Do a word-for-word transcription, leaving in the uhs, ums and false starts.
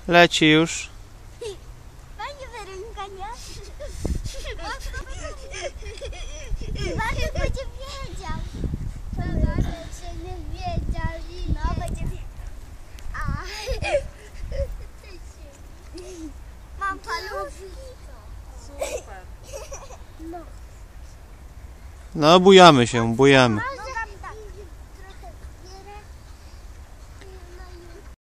Leci już. Fajnie, Weronika, nie? Bartek będzie wiedział. Bartek nie wiedział. No, będzie wiedział. A. Mam paluszki. Super. No. No, bujamy się, bujamy.